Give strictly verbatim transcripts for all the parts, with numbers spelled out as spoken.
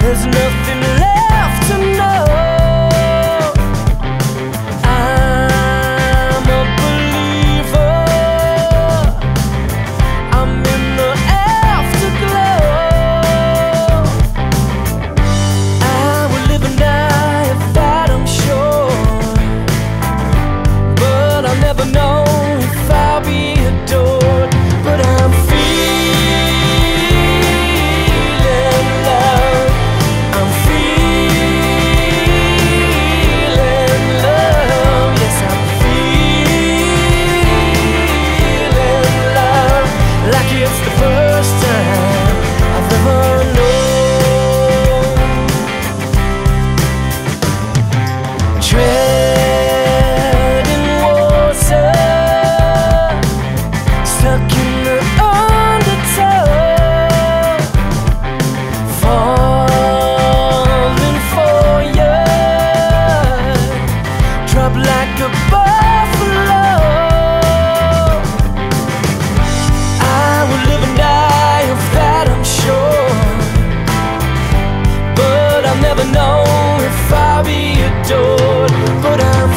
There's nothing left to know. I'm a believer. I'm in the afterglow. I will live and die of that, I'm sure. But I'll never know if I'll be adored. But I'm feeling love. I'm feeling love. Yes, I'm feeling love. Like it's the first time I've ever known. Treading water, stuck in the undertow, falling for you, drop like a buffalo. I will live and die of that, I'm sure. But I'll never know if I'll be adored. But I'm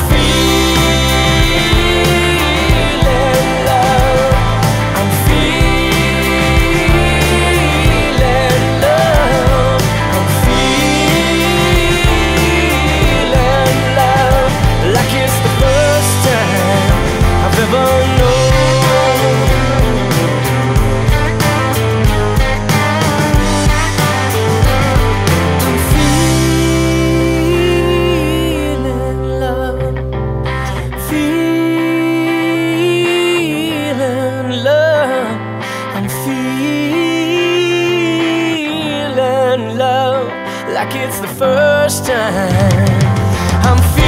feeling love. I'm feeling love. I'm feeling love. Like it's the first time I've ever known. I'm feeling love. Feeling love. I'm feeling love. Like it's the first time. I'm feeling